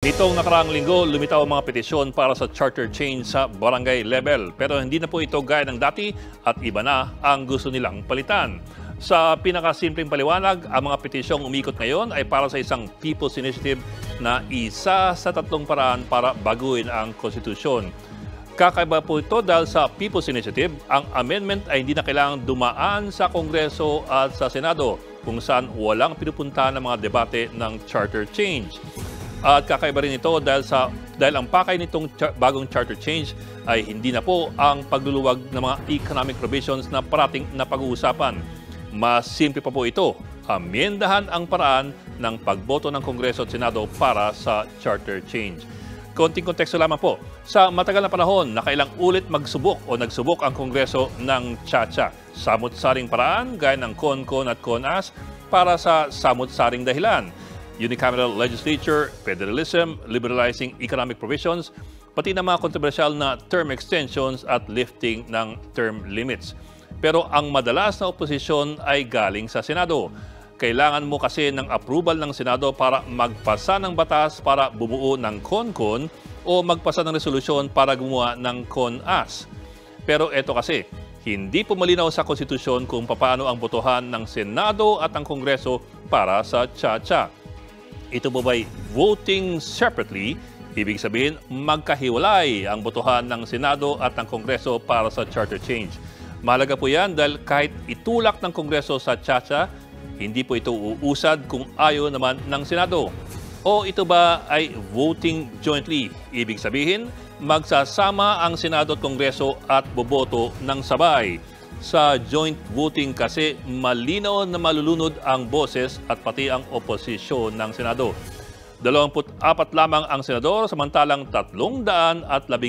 Itong nakaraang linggo, lumitaw ang mga petisyon para sa charter change sa barangay level. Pero hindi na po ito gaya ng dati at iba na ang gusto nilang palitan. Sa pinakasimpleng paliwanag, ang mga petisyong umikot ngayon ay para sa isang People's Initiative na isa sa tatlong paraan para baguhin ang konstitusyon. Kakaiba po ito dahil sa People's Initiative, ang amendment ay hindi na kailangang dumaan sa Kongreso at sa Senado, kung saan walang pinupuntahan ng mga debate ng charter change. At kakaiba rin ito dahil ang pakay nitong bagong charter change ay hindi na po ang pagluluwag ng mga economic provisions na parating na pag-uusapan. Mas simple pa po ito, amendahan ang paraan ng pagboto ng Kongreso at Senado para sa charter change. Konting konteksto lamang po, sa matagal na panahon, nakailang ulit magsubok o nagsubok ang Kongreso ng Cha-Cha. Samut-saring paraan gaya ng Con-Con at Con-As para sa samut-saring dahilan. Unicameral legislature, federalism, liberalizing economic provisions, pati na mga kontrobersyal na term extensions at lifting ng term limits. Pero ang madalas na oposisyon ay galing sa Senado. Kailangan mo kasi ng approval ng Senado para magpasa ng batas para bumuo ng Con-Con o magpasa ng resolusyon para gumawa ng Con-As. Pero eto kasi, hindi po malinaw sa konstitusyon kung paano ang botohan ng Senado at ang Kongreso para sa Cha-Cha. Ito po ba'y voting separately? Ibig sabihin, magkahiwalay ang botohan ng Senado at ng Kongreso para sa charter change. Mahalaga po yan dahil kahit itulak ng Kongreso sa Cha-Cha, hindi po ito uusad kung ayaw naman ng Senado. O ito ba ay voting jointly? Ibig sabihin, magsasama ang Senado at Kongreso at boboto ng sabay. Sa joint voting kasi malinaw na malulunod ang boses at pati ang oposisyon ng Senado. 24 lamang ang senador samantalang 316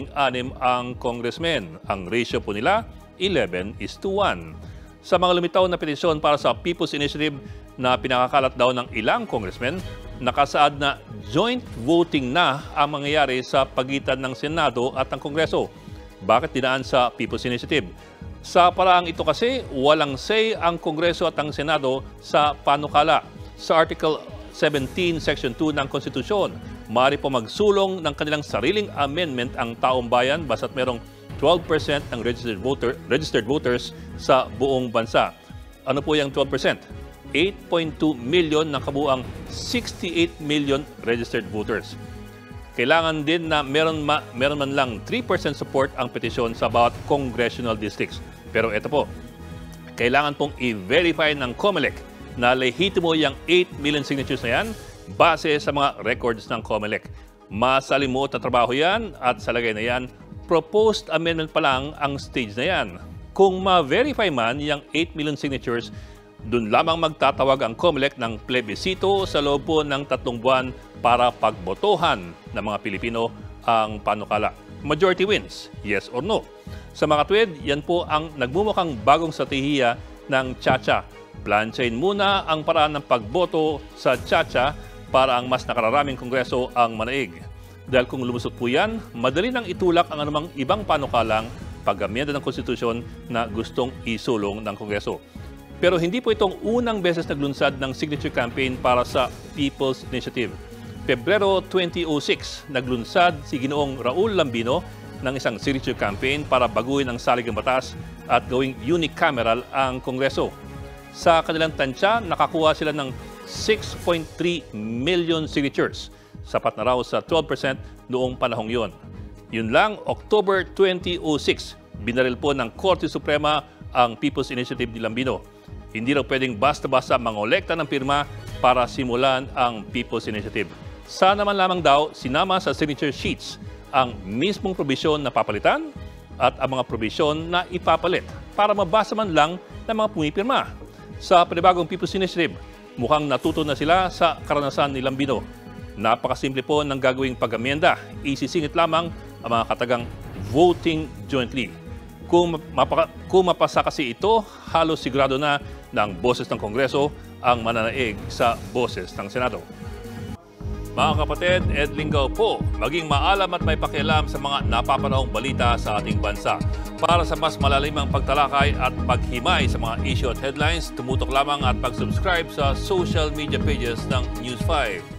ang congressmen. Ang ratio po nila 11:1. Sa mga lumitaw na petisyon para sa People's Initiative na pinakakalat daw ng ilang congressmen, nakasaad na joint voting na ang mangyayari sa pagitan ng Senado at ng Kongreso. Bakit dinaan sa People's Initiative? Sa paraang ito kasi, walang say ang Kongreso at ang Senado sa panukala. Sa Article 17, Section 2 ng Konstitusyon, maaari po magsulong ng kanilang sariling amendment ang taong bayan basta't merong 12% ng registered voters sa buong bansa. Ano po yung 12%? 8.2 million ng kabuang 68 million registered voters. Kailangan din na meron man lang 3% support ang petisyon sa bawat congressional districts. Pero ito po, kailangan pong i-verify ng COMELEC na lehitimo yung 8 million signatures na yan base sa mga records ng COMELEC. Masalimuot na trabaho yan at sa lagay na yan, proposed amendment pa lang ang stage na yan. Kung ma-verify man yung 8 million signatures, dun lamang magtatawag ang COMELEC ng plebisito sa loob po ng 3 buwan para pagbotohan ng mga Pilipino ang panukala. Majority wins, yes or no. Sa mga tuwid, yan po ang nagmumukhang bagong strategiya ng Cha-Cha. Planchain muna ang paraan ng pagboto sa Cha-Cha para ang mas nakararaming Kongreso ang manaig. Dahil kung lumusot po yan, madali nang itulak ang anumang ibang panukalang pag-amyenda ng konstitusyon na gustong isulong ng Kongreso. Pero hindi po itong unang beses naglunsad ng signature campaign para sa People's Initiative. Pebrero 2006, naglunsad si Ginoong Raul Lambino ng isang signature campaign para baguhin ang saligang batas at gawing unicameral ang Kongreso. Sa kanilang tansya, nakakuha sila ng 6.3 million signatures. Sapat na raw sa 12% noong panahong yon. Yun lang, October 2006, binaril po ng Korte Suprema ang People's Initiative ni Lambino. Hindi raw pwedeng basta-basta mangolekta ng pirma para simulan ang People's Initiative. Sana man lamang daw sinama sa signature sheets ang mismong probisyon na papalitan at ang mga probisyon na ipapalit para mabasa man lang ng mga pumipirma. Sa panibagong People's Initiative, mukhang natuto na sila sa karanasan ni Lambino. Napakasimple po ng gagawing pag-amyenda. Isisingit lamang ang mga katagang voting jointly. Kung mapasa kasi ito, halos sigurado na ng boses ng Kongreso ang mananaig sa boses ng Senado. Mga kapatid, Ed Lingaw po, maging maalam at may pakialam sa mga napapanahong balita sa ating bansa. Para sa mas malalimang pagtalakay at paghimay sa mga issue at headlines, tumutok lamang at pag-subscribe sa social media pages ng News 5.